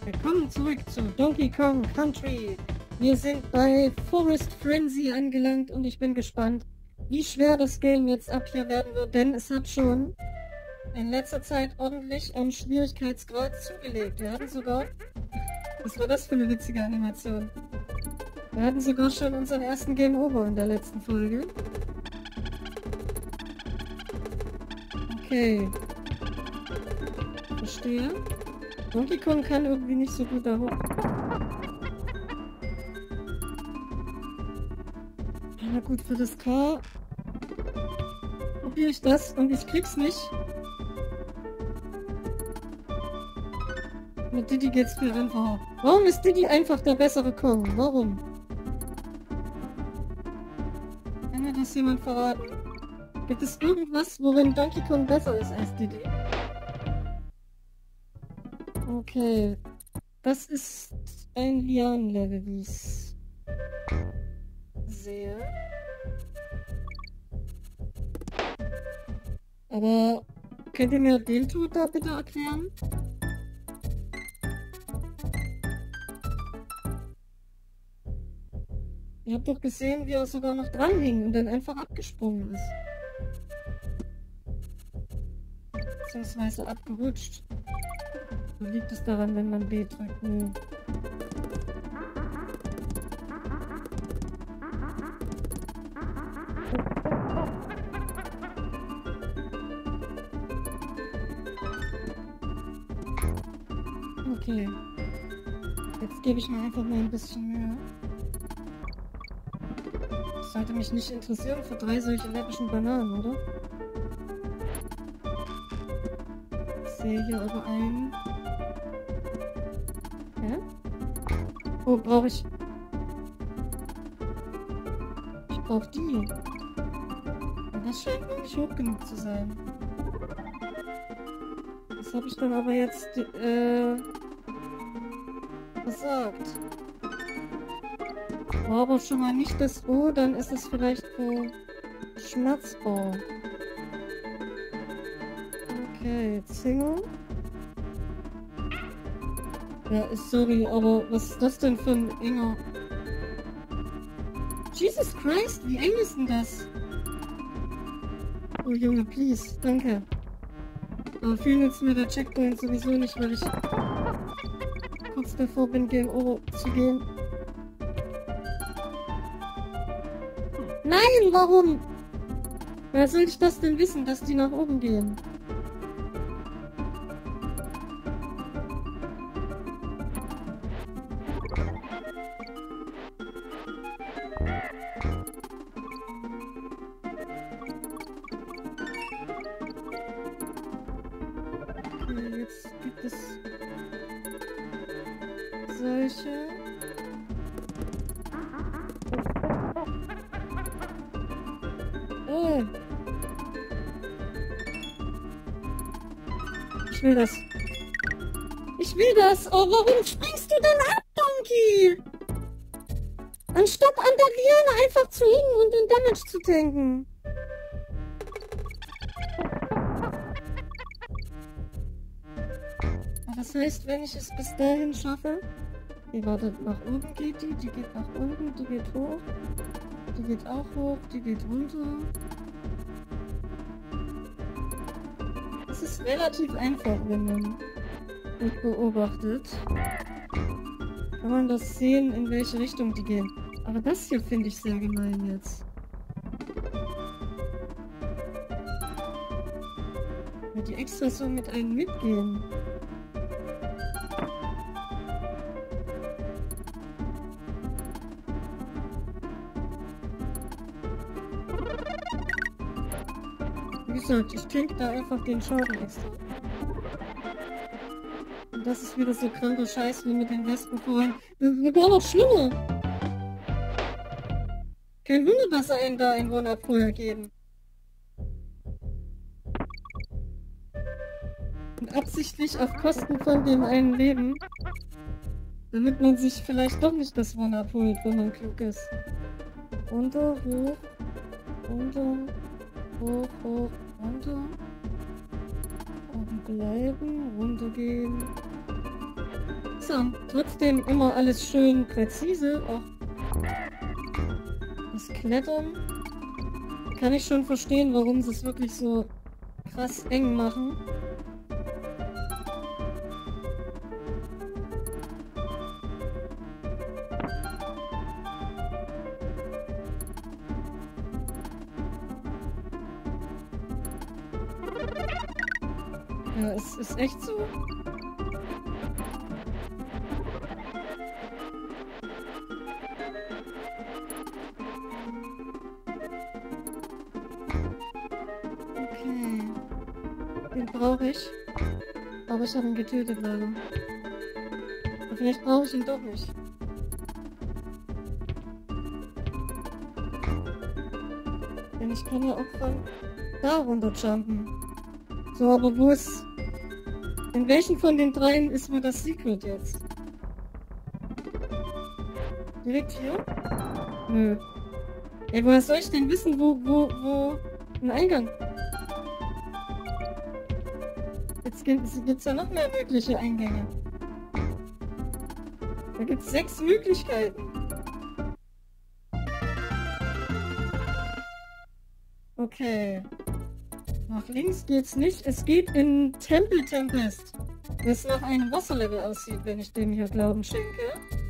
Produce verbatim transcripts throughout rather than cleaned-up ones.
Willkommen zurück zu Donkey Kong Country. Wir sind bei Forest Frenzy angelangt und ich bin gespannt, wie schwer das Game jetzt ab hier werden wird, denn es hat schon in letzter Zeit ordentlich am Schwierigkeitsgrad zugelegt. Wir hatten sogar... Was war das für eine witzige Animation? Wir hatten sogar schon unseren ersten Game Over in der letzten Folge. Okay. Verstehe. Donkey Kong kann irgendwie nicht so gut da hoch. Na gut, für das K probiere ich das und ich krieg's nicht. Mit Diddy geht's viel einfacher. Warum ist Diddy einfach der bessere Kong? Warum? Kann mir das jemand verraten? Gibt es irgendwas, worin Donkey Kong besser ist als Diddy? Okay. Das ist ein Lianen-Level, wie ich's sehe. Aber könnt ihr mir den Tod da bitte erklären? Ihr habt doch gesehen, wie er sogar noch dran hing und dann einfach abgesprungen ist. Beziehungsweise abgerutscht. So liegt es daran, wenn man B drückt. Nö. Okay. Jetzt gebe ich mir einfach mal ein bisschen Mühe. Das sollte mich nicht interessieren für drei solche läppischen Bananen, oder? Ich sehe hier aber einen. Hä? Oh, brauche ich... Ich brauche die. Und das scheint mir nicht hoch genug zu sein. Das habe ich dann aber jetzt, äh... versagt. War aber schon mal nicht das O, dann ist es vielleicht für Schmerzbau. Okay, Single. Ja, sorry, aber was ist das denn für ein enger... Jesus Christ, wie eng ist denn das? Oh Junge, please, danke. Aber viel nützt mir der Checkpoint sowieso nicht, weil ich kurz davor bin, Game Over zu gehen. Nein, warum? Wer soll ich das denn wissen, dass die nach oben gehen? Okay, jetzt gibt es solche. Oh. Ich will das. Ich will das. Oh, warum springst du denn ab, Donkey? Anstatt an der Liane einfach zu hängen und den Damage zu tanken. Das heißt, wenn ich es bis dahin schaffe... Okay, warte, nach oben geht die, die geht nach unten, die geht hoch. Die geht auch hoch, die geht runter. Es ist relativ einfach, wenn man mich beobachtet. Kann man das sehen, in welche Richtung die gehen. Aber das hier finde ich sehr gemein jetzt. Weil die extra so mit einem mitgehen. Wie gesagt, ich tank da einfach den Schaden extra. Und das ist wieder so kranker Scheiß wie mit den Wespen vorhin. Das ist gar noch schlimmer. Kein Wunder, dass er einen da ein One-Up vorher geben. Und absichtlich auf Kosten von dem einen Leben. Damit man sich vielleicht doch nicht das One-Up holt, wenn man klug ist. Runter, hoch, runter. Hoch, hoch, runter. Oben bleiben, runtergehen. So, trotzdem immer alles schön präzise. Auch das Klettern. Kann ich schon verstehen, warum sie es wirklich so krass eng machen. Ja, es ist echt so. Okay. Den brauche ich. Aber ich habe ihn getötet leider. Aber vielleicht brauche ich ihn doch nicht. Denn ich kann ja auch von da runterjumpen. So, aber wo ist... In welchen von den dreien ist mir das Secret jetzt? Direkt hier? Nö. Ey, woher soll ich denn wissen, wo, wo, wo ein Eingang? Jetzt gibt es ja noch mehr mögliche Eingänge. Da gibt es sechs Möglichkeiten. Okay. Nach links geht's nicht. Es geht in Temple Tempest. Das nach einem Wasserlevel aussieht, wenn ich dem hier Glauben schenke.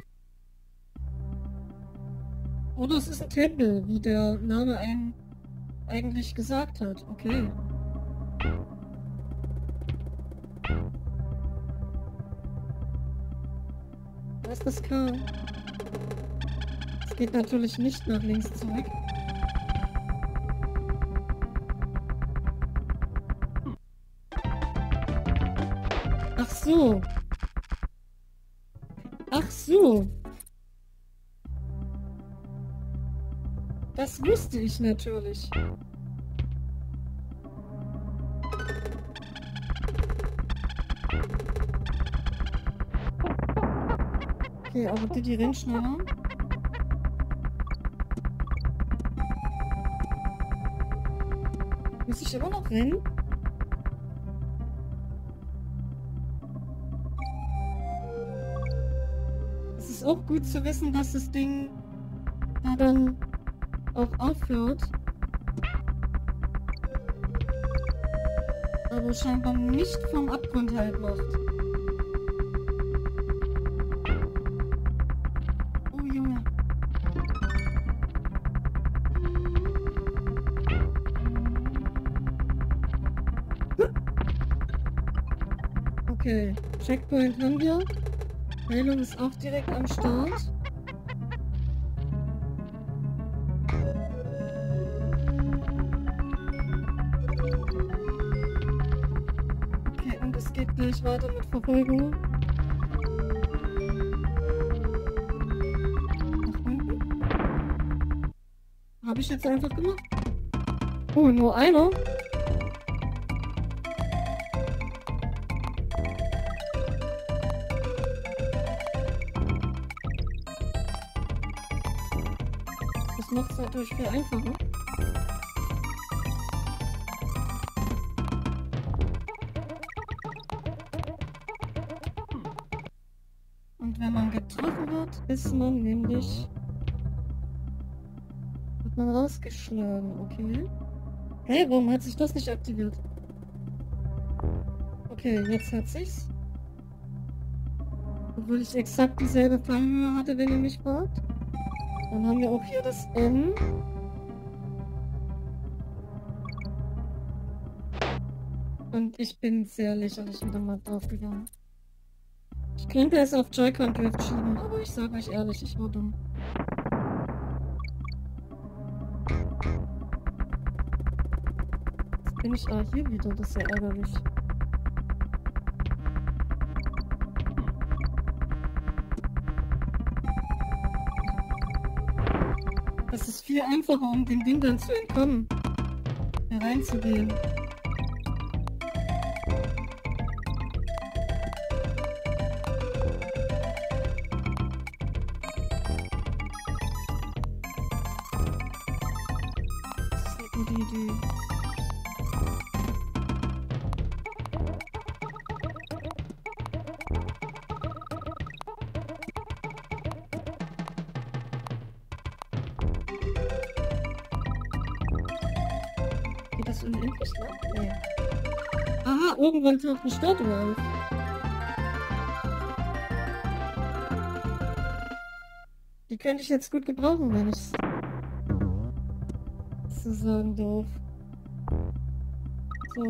Oder es ist ein Tempel, wie der Name einen eigentlich gesagt hat. Okay. Da ist das K. Es geht natürlich nicht nach links zurück. Ach so. Ach so. Das wusste ich natürlich. Okay, aber die, die rennen schneller. Muss ich immer noch rennen? Es ist auch gut zu wissen, dass das Ding da dann auch aufhört. Aber scheinbar nicht vom Abgrund halt macht. Oh Junge. Okay, Checkpoint haben wir. Heilung ist auch direkt am Start. Okay, und es geht gleich weiter mit Verfolgung. Nach unten. Habe ich jetzt einfach gemacht. Oh, nur einer. Das macht es natürlich viel einfacher. Und wenn man getroffen wird, ist man nämlich... wird man rausgeschlagen, okay? Hey, warum hat sich das nicht aktiviert? Okay, jetzt hat sich's. Obwohl ich exakt dieselbe Fallhöhe hatte, wenn ihr mich fragt. Dann haben wir auch hier das N. Und ich bin sehr lächerlich wieder mal drauf gegangen. Ich könnte es auf Joy-Con Drift schieben, aber ich sage euch ehrlich, ich war dumm. Jetzt bin ich ah, hier wieder, das ist ja ärgerlich. Das ist viel einfacher, um den Ding dann zu entkommen. Hier reinzugehen. Das ist eine gute Idee. das unendlich lang? Nee. Aha, irgendwann taucht eine Statue auf. Die könnte ich jetzt gut gebrauchen, wenn ich so sagen darf. So.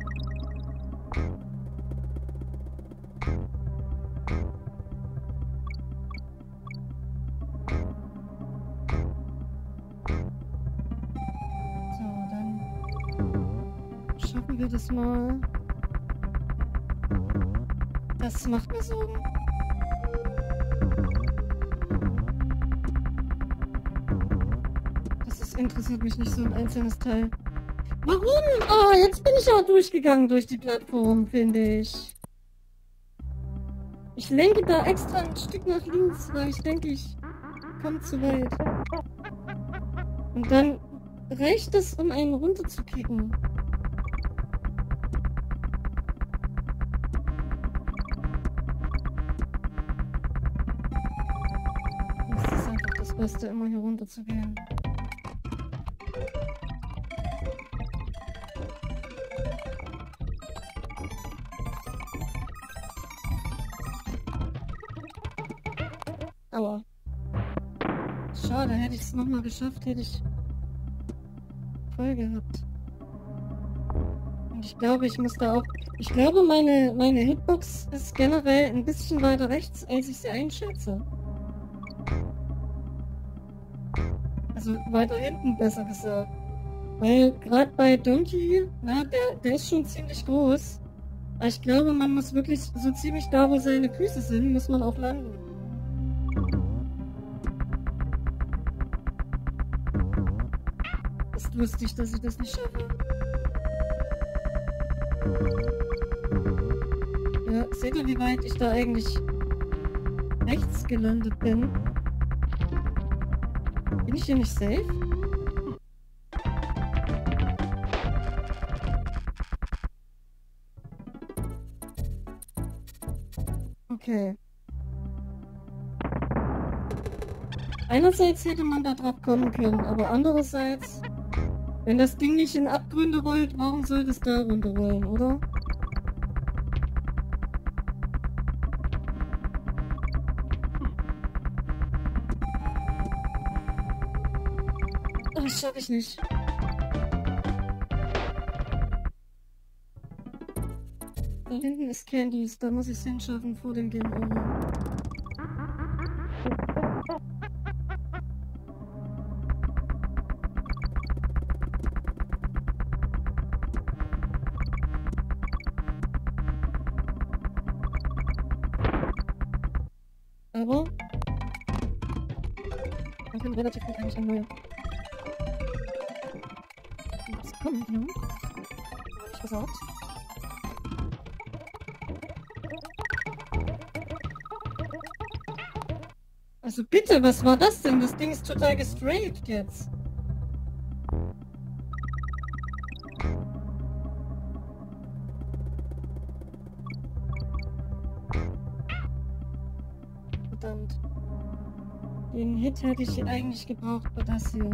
Schaffen wir das mal. Das macht mir Sorgen. Das ist, interessiert mich nicht so ein einzelnes Teil. Warum? Oh, jetzt bin ich auch durchgegangen durch die Plattform, finde ich. Ich lenke da extra ein Stück nach links, weil ich denke, ich komme zu weit. Und dann reicht es, um einen runterzukicken. Beste, immer hier runter zu gehen. Aua. Schade, hätte ich es nochmal geschafft, hätte ich voll gehabt. Und ich glaube, ich muss da auch... Ich glaube, meine, meine Hitbox ist generell ein bisschen weiter rechts, als ich sie einschätze. Also weiter hinten, besser gesagt. Weil gerade bei Donkey, na, der, der ist schon ziemlich groß. Aber ich glaube, man muss wirklich so ziemlich da, wo seine Füße sind, muss man auch landen. Ist lustig, dass ich das nicht schaffe. Ja, seht ihr, wie weit ich da eigentlich rechts gelandet bin? Bin ich hier nicht safe? Okay. Einerseits hätte man da drauf kommen können, aber andererseits, wenn das Ding nicht in Abgründe rollt, warum sollte es da runterrollen, oder? Das schaffe ich nicht. Da hinten ist Candies, da muss ich es hinschaffen vor dem Game Over. Aber man kann relativ gut eigentlich an neue. Was kommt hier? Hab ich gesagt. Also bitte, was war das denn? Das Ding ist total gestraight jetzt. Verdammt. Den Hit hätte ich eigentlich gebraucht bei das hier.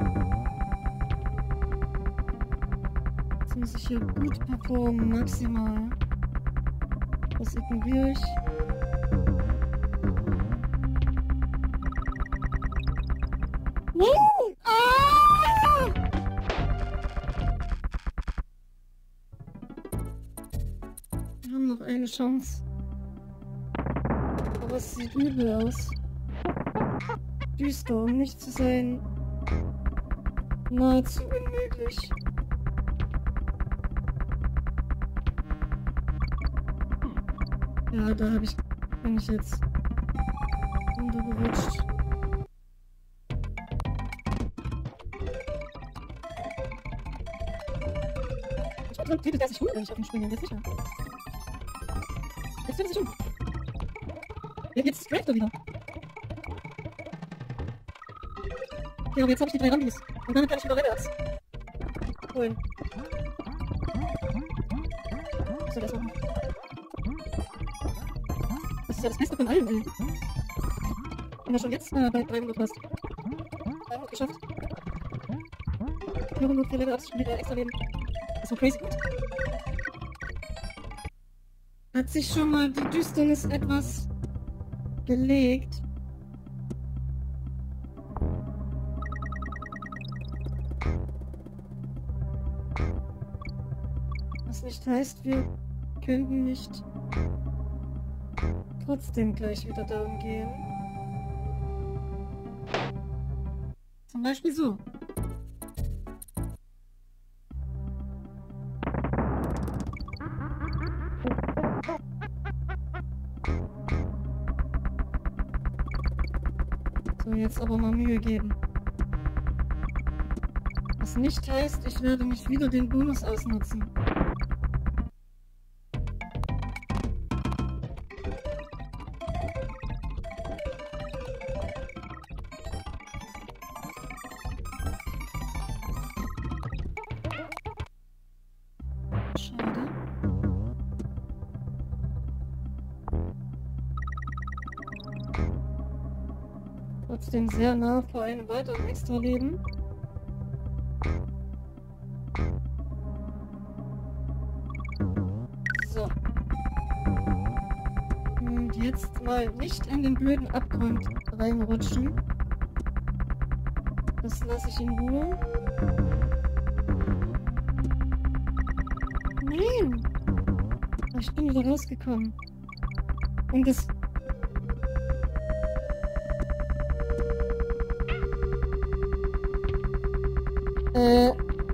Jetzt muss ich hier gut performen, maximal. Das ignoriere ich. Wow! Ah! Wir haben noch eine Chance. Aber es sieht übel aus. Düster, um nicht zu sein. Nahezu unmöglich. Ja, da habe ich, bin ich jetzt runtergerutscht. Dann dreht er sich um, wenn ich auf ihn springe, jetzt sicher. Jetzt dreht er sich um. Jetzt straft er wieder. Ja, aber jetzt habe ich die drei Rambis. Und dann kann ich wieder rückwärts holen. Was soll das machen? Das ist ja das Beste von allem, ey. Wenn er schon jetzt äh, bei dreihundert passt. dreihundert geschafft. vierhundert für Level-Ups, schon wieder extra Leben. Das war crazy gut. Hat sich schon mal die Düsternis etwas gelegt. Was nicht heißt, wir könnten nicht trotzdem gleich wieder darum gehen. Zum Beispiel so. So, jetzt aber mal Mühe geben. Was nicht heißt, ich werde nicht wieder den Bonus ausnutzen. Schade. Trotzdem sehr nah vor einem weiteren Extra-Leben. So. Und jetzt mal nicht in den blöden Abgrund reinrutschen. Das lasse ich in Ruhe. Nein! Ich bin wieder rausgekommen. Und das... Äh...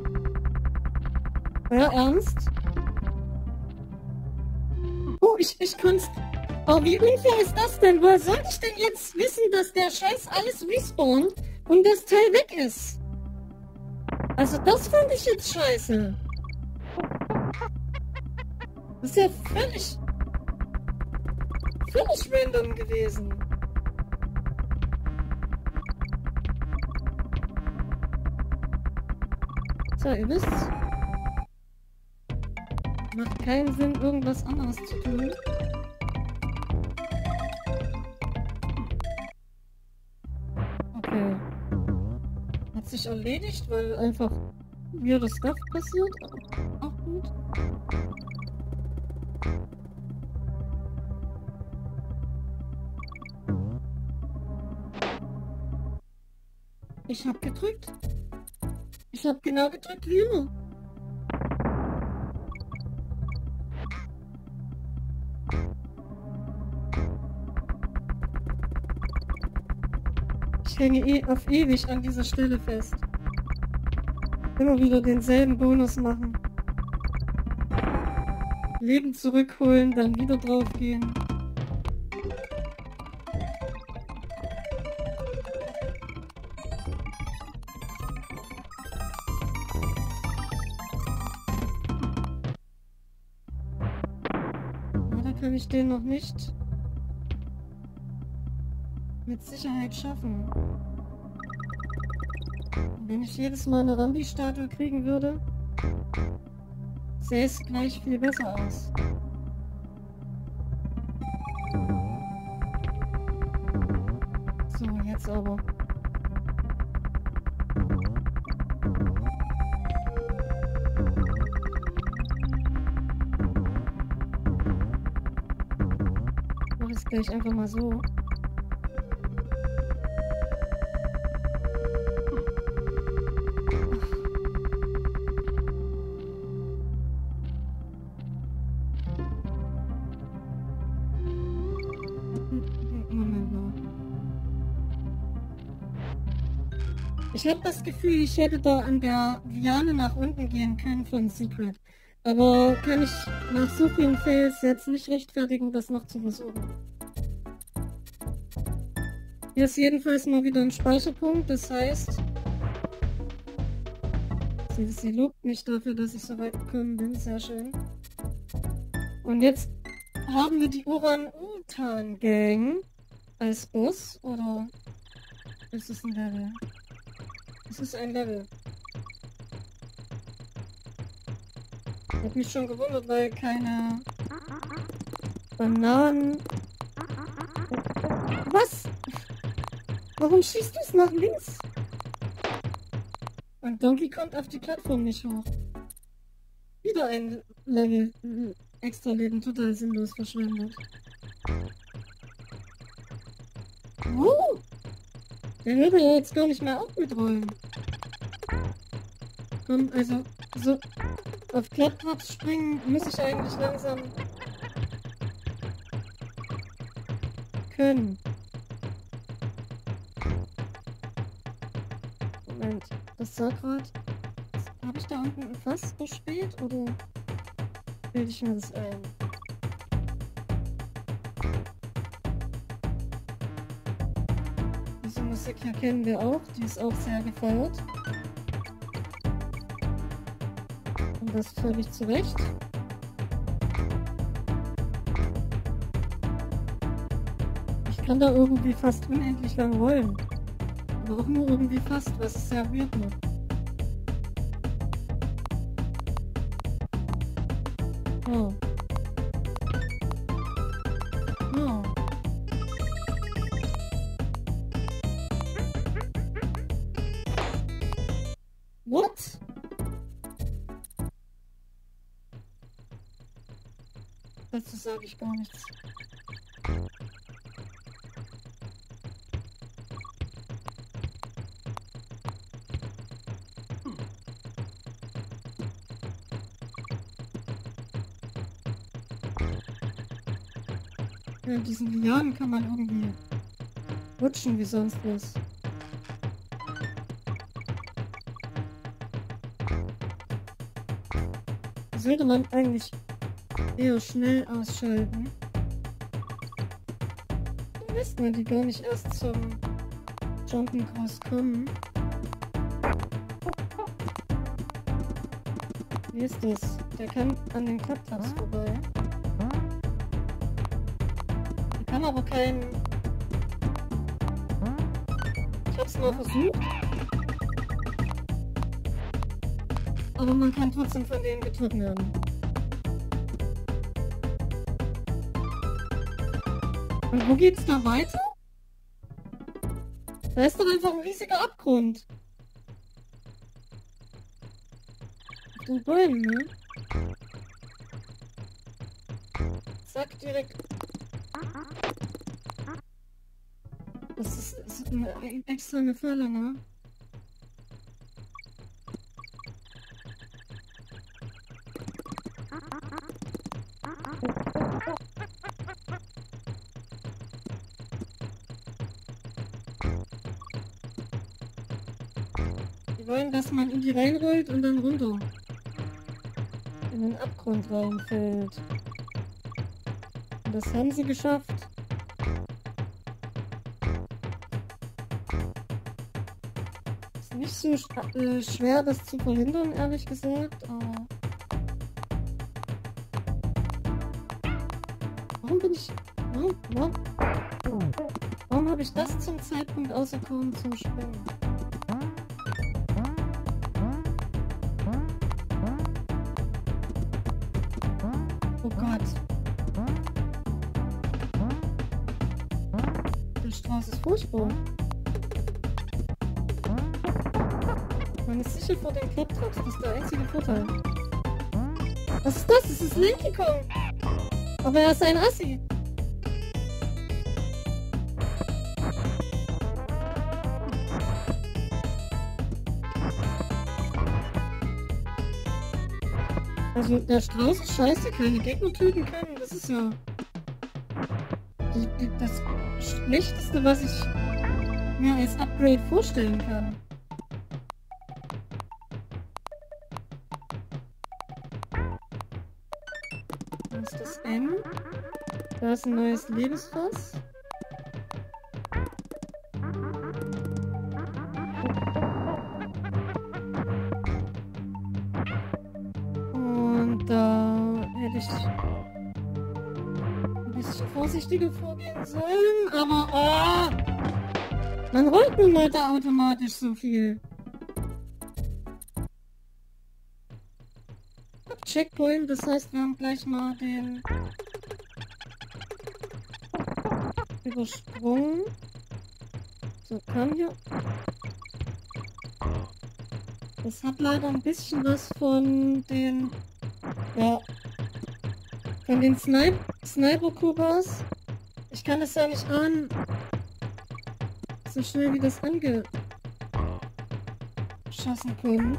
Ja, ernst? Oh, ich, ich kann's... Oh, wie unfair ist das denn? Woher soll ich denn jetzt wissen, dass der Scheiß alles respawnt und das Teil weg ist? Also das fand ich jetzt scheiße. Das ist ja völlig... völlig random gewesen. So, ihr wisst... Macht keinen Sinn, irgendwas anderes zu tun. Okay. Hat sich erledigt, weil einfach mir das Stuff passiert. Auch gut. Ich hab gedrückt. Ich hab genau gedrückt wie immer. Ich hänge eh auf ewig an dieser Stelle fest. Immer wieder denselben Bonus machen. Leben zurückholen, dann wieder draufgehen. Oder kann ich den noch nicht mit Sicherheit schaffen? Wenn ich jedes Mal eine Rambi-Statue kriegen würde, sähe es gleich viel besser aus. So, jetzt aber. Mach es gleich einfach mal so. Ich habe das Gefühl, ich hätte da an der Liane nach unten gehen können von Secret. Aber kann ich nach so vielen Fails jetzt nicht rechtfertigen, das noch zu versuchen. Hier ist jedenfalls mal wieder ein Speicherpunkt, das heißt... Sie, sie lobt mich dafür, dass ich so weit gekommen bin, sehr schön. Und jetzt haben wir die Orang-Utan-Gang als Boss, oder ist es ein Level? Es ist ein Level. Ich hab mich schon gewundert, weil keine Bananen... Was? Warum schießt du es nach links? Und Donkey kommt auf die Plattform nicht hoch. wieder ein Level äh, extra Leben total sinnlos verschwendet. Oh! Der würde ja jetzt gar nicht mehr auch mitrollen. Komm, also, so auf Klapptraps springen muss ich eigentlich langsam können. Moment, das sah grad. Habe ich da unten ein Fass so spät oder bilde ich mir das ein? Diese Musik hier kennen wir auch, die ist auch sehr gefeiert. Und das völlig zu Recht. Ich kann da irgendwie fast unendlich lang rollen. Aber auch nur irgendwie fast, was es sehr weird macht. Oh. Oh. What? Dazu sage ich gar nichts. Ja, in diesen Lianen kann man irgendwie rutschen wie sonst was. Sollte man eigentlich eher schnell ausschalten. Dann lässt man die gar nicht erst zum Jumpen groß kommen. Wie ist das? Der kann an den Klapptraps vorbei. Der kann aber kein... Ich hab's mal versucht. Aber man kann trotzdem von denen getroffen werden. Und wo geht's da weiter? Da ist doch einfach ein riesiger Abgrund. Auf den Bäumen, ne? Zack, direkt. Das ist, ist eine extra eine Falle, ne? Die wollen, dass man in die reinrollt und dann runter in den Abgrund reinfällt. Und das haben sie geschafft. Ist nicht so sch äh, schwer, das zu verhindern, ehrlich gesagt, aber... Warum bin ich... Warum, warum, warum habe ich das zum Zeitpunkt auserkoren zum Springen? Oh Gott. Der Strauß ist furchtbar. Man ist sicher vor dem Klapptraps, das ist der einzige Vorteil. Was ist das? Das ist Linky Kong. Aber er ist ein Assi. Also der Strauß ist scheiße, keine Gegner töten können, das ist ja die, die, das Schlechteste, was ich mir als Upgrade vorstellen kann. Da ist das N. Da ist ein neues Lebensfass. Und da hätte ich ein bisschen vorsichtiger vorgehen sollen, aber oh, man rollt nun mal da automatisch so viel. Checkpoint, das heißt, wir haben gleich mal den übersprungen. So, kann hier. Das hat leider ein bisschen was von den Ja. Von den Snipe Sniper-Kubas. Ich kann es ja nicht ahnen, so schnell wie das angeschossen kommt.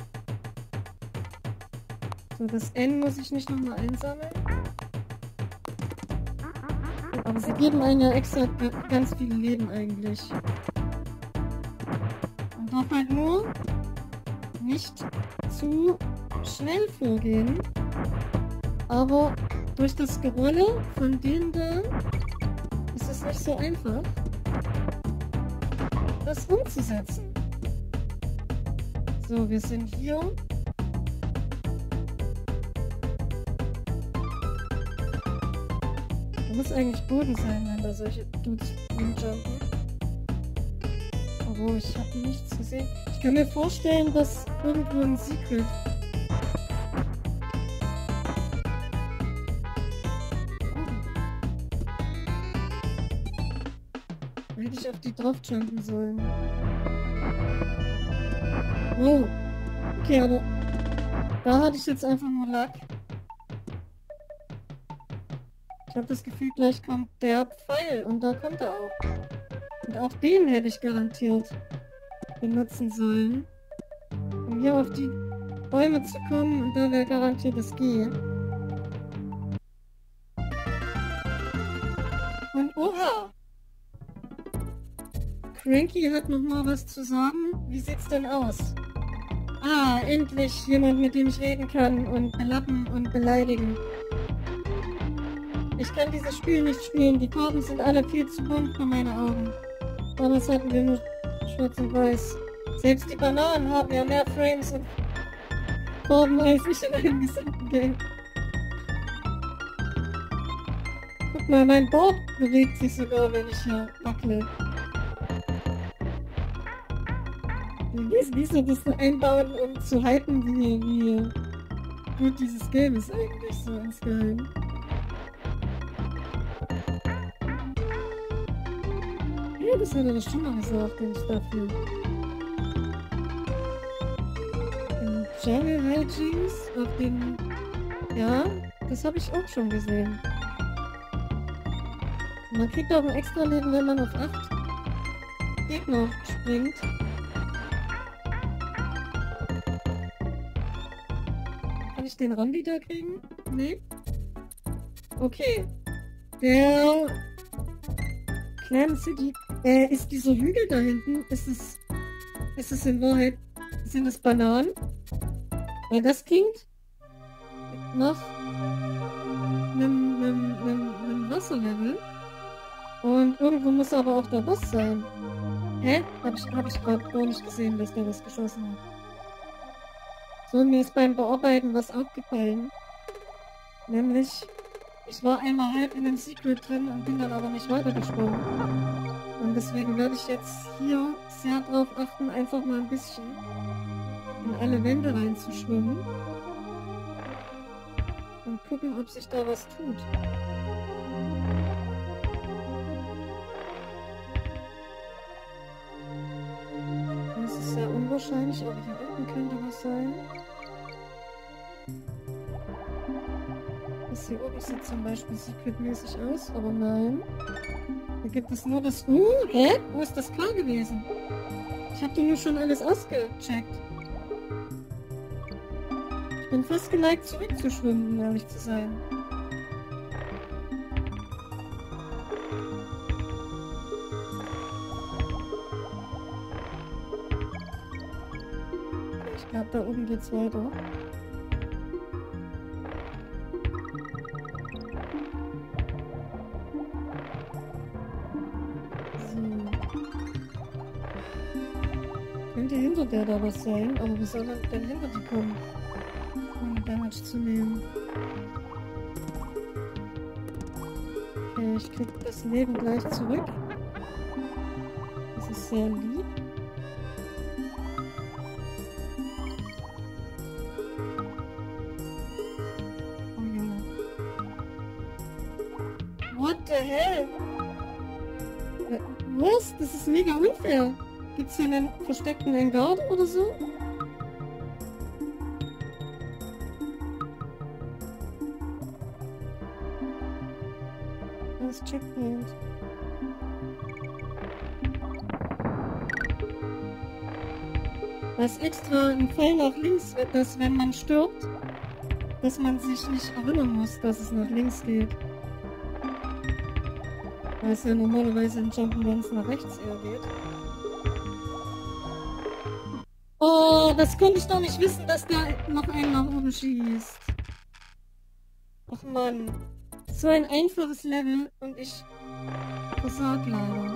So, das N muss ich nicht nochmal einsammeln. Aber sie geben einem ja extra ganz viele Leben eigentlich. Man darf halt nur nicht zu schnell vorgehen. Aber durch das Gerolle von denen da ist es nicht so einfach, das umzusetzen. So, wir sind hier. Da muss eigentlich Boden sein, wenn da solche Dudes rumjumpen. Aber ich habe nichts gesehen. Ich kann mir vorstellen, dass irgendwo ein Secret. Da hätte ich auf die drauf jumpen sollen. Oh. Okay, aber da hatte ich jetzt einfach nur Lack. Ich habe das Gefühl, gleich kommt der Pfeil und da kommt er auch. Und auch den hätte ich garantiert benutzen sollen, um hier auf die Bäume zu kommen, und da wäre garantiert das G. Und oha! Cranky hat noch mal was zu sagen. Wie sieht's denn aus? Ah, endlich jemand, mit dem ich reden kann und belappen und beleidigen. Ich kann dieses Spiel nicht spielen. Die Farben sind alle viel zu bunt für meine Augen. Damals hatten wir nur schwarz und weiß. Selbst die Bananen haben ja mehr Frames und Farben als ich in einem gesamten Game. Guck mal, mein Board bewegt sich sogar, wenn ich hier wackle. Wie soll das so einbauen, um zu hypen, wie, wie gut dieses Game ist eigentlich so insgeheim? Ja, das hat er doch schon mal gesagt, den Staffel. In Jungle Hijinks auf dem... Ja, das habe ich auch schon gesehen. Man kriegt auch ein extra Leben, wenn man auf acht Gegner springt. Kann ich den Ram wieder kriegen? Nee? Okay. Der Clan City. Äh, ist dieser Hügel da hinten? Ist es. Ist es in Wahrheit. Sind es Bananen? Weil das klingt nach einem, einem, einem, einem Wasserlevel. Und irgendwo muss aber auch der Boss sein. Hä? Hab ich, hab ich gerade gar nicht gesehen, dass der was geschossen hat. So, mir ist beim Bearbeiten was aufgefallen. Nämlich, ich war einmal halb in dem Secret drin und bin dann aber nicht weitergesprungen. Und deswegen werde ich jetzt hier sehr drauf achten, einfach mal ein bisschen in alle Wände reinzuschwimmen. Und gucken, ob sich da was tut. Das ist sehr unwahrscheinlich, aber hier unten könnte was sein. Das hier oben sieht zum Beispiel secretmäßig aus, aber nein. Da gibt es nur das... Uh, hä? Wo ist das klar gewesen? Ich habe hier schon alles ausgecheckt. Ich bin fast geneigt zurückzuschwimmen, um ehrlich zu sein. Ich glaube, da oben geht's weiter. Könnte hinter der da was sein, aber wie soll man denn hinter die kommen, ohne Damage zu nehmen? Okay, ich krieg das Leben gleich zurück. Das ist sehr lieb. Oh Junge. What the hell? Was? Das ist mega unfair. Gibt's hier einen versteckten Engarde oder so? Checkpoint. Was extra ein Pfeil nach links wird, dass wenn man stirbt, dass man sich nicht erinnern muss, dass es nach links geht. Weil es ja normalerweise in Jump'n'Runs nach rechts eher geht. Oh, das konnte ich doch nicht wissen, dass da noch einen nach oben schießt. Ach Mann. So ein einfaches Level und ich versag leider.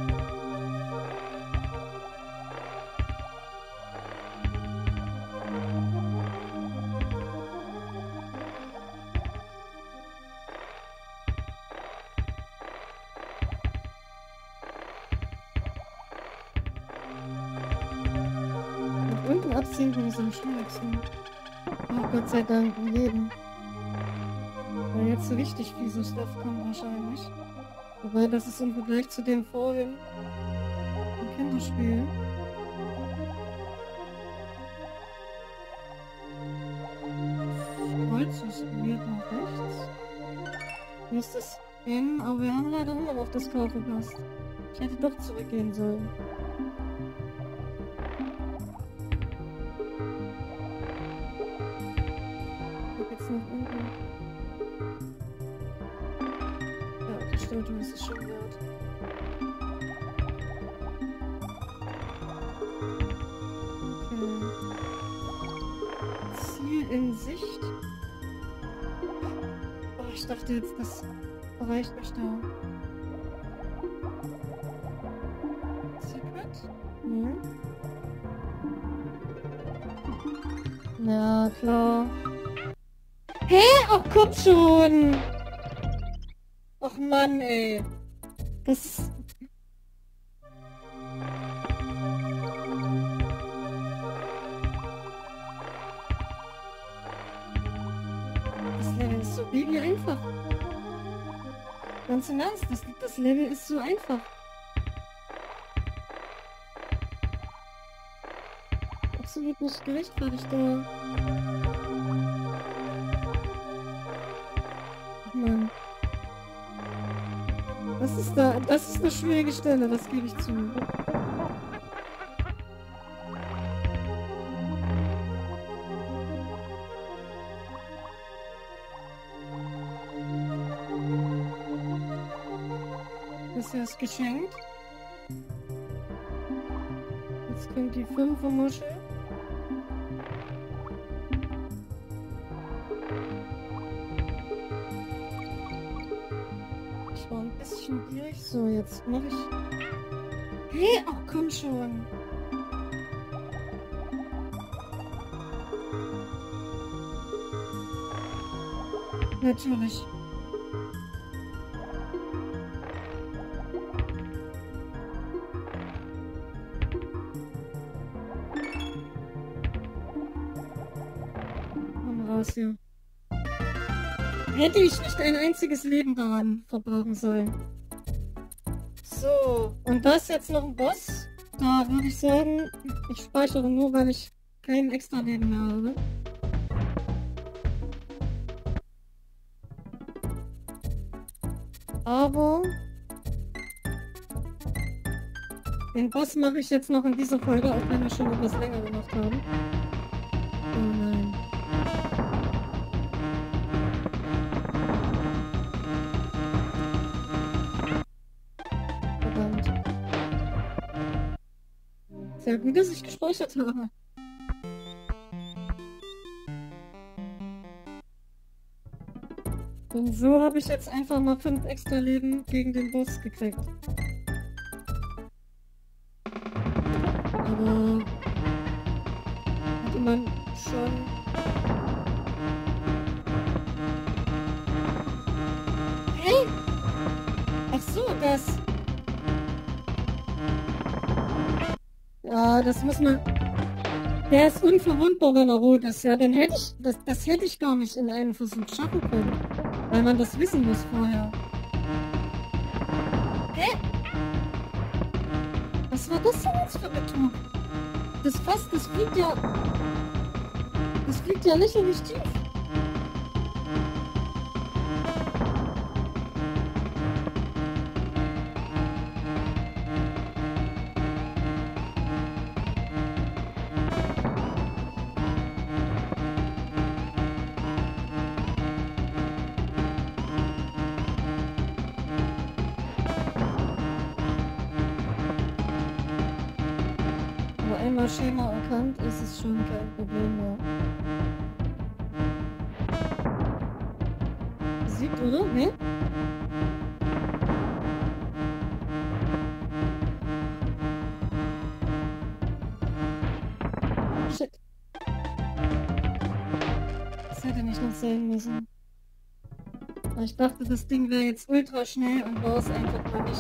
Unten absinken ist am schwierigsten. Oh, Gott sei Dank, im Leben. Weil jetzt so richtig fiese Stuff kommt wahrscheinlich. Wobei, das ist im Vergleich zu dem vorhin im Kinderspiel. Kreuz ist probiert nach rechts. Hier ist das N, aber wir haben leider immer noch das K verpasst. Ich hätte doch zurückgehen sollen. Nach unten. Ja, die Statue ist es schon wert. Okay. Ziel in Sicht. Oh, ich dachte jetzt, das erreicht mich da. Secret? Hm? Ja, klar. Hä? Ach, komm schon! Ach Mann, ey. Das... Das Level ist so baby einfach. Ganz im Ernst, das, das Level ist so einfach. Absolut nicht gerechtfertigt, da. Mann. Das ist da, das ist eine schwierige Stelle, das gebe ich zu. Das hier ist geschenkt. Jetzt kommt die fünfte Muschel. War ein bisschen gierig. So, jetzt mache ich... Hey, ach komm schon. Natürlich. Komm raus hier. Hätte ich nicht ein einziges Leben daran verbrauchen sollen. So, und das ist jetzt noch ein Boss. Da würde ich sagen, ich speichere nur, weil ich kein extra Leben mehr habe. Aber den Boss mache ich jetzt noch in dieser Folge, auch wenn wir schon etwas länger gemacht haben. Oh nein. Sehr gut, dass ich gespeichert habe. Und so habe ich jetzt einfach mal fünf extra Leben gegen den Boss gekriegt. Aber hätte man schon... Hey! Ach so, das... Ja, das muss man... Der ist unverwundbar, wenn er rot ist. Ja, dann hätte ich... Das, das hätte ich gar nicht in einem Versuch schaffen können. Weil man das wissen muss vorher. Hä? Was war das denn jetzt für Betrug? Das Fass, das fliegt ja... Das fliegt ja lächerlich tief. einmal Schema erkannt, ist es schon kein Problem mehr. Besiegt, oder? Ne? Shit. Das hätte nicht noch sein müssen. Ich dachte, das Ding wäre jetzt ultra schnell und war es einfach mal nicht.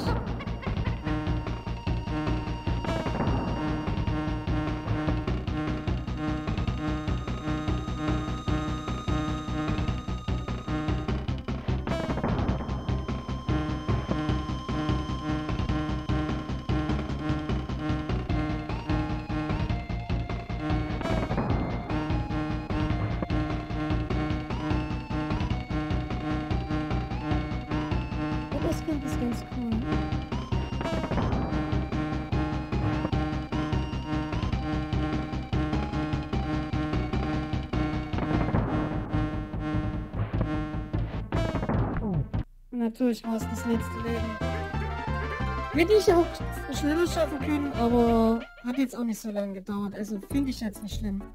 Das klingt ist ganz cool. Natürlich war es das letzte Leben. Hätte ich auch schneller schaffen können, aber hat jetzt auch nicht so lange gedauert. Also finde ich jetzt nicht schlimm.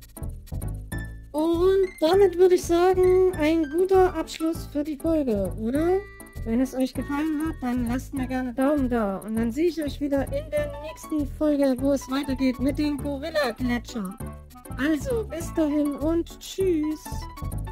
Und damit würde ich sagen, ein guter Abschluss für die Folge, oder? Wenn es euch gefallen hat, dann lasst mir gerne Daumen da. Und dann sehe ich euch wieder in der nächsten Folge, wo es weitergeht mit dem Gorilla-Gletscher. Also, bis dahin und tschüss.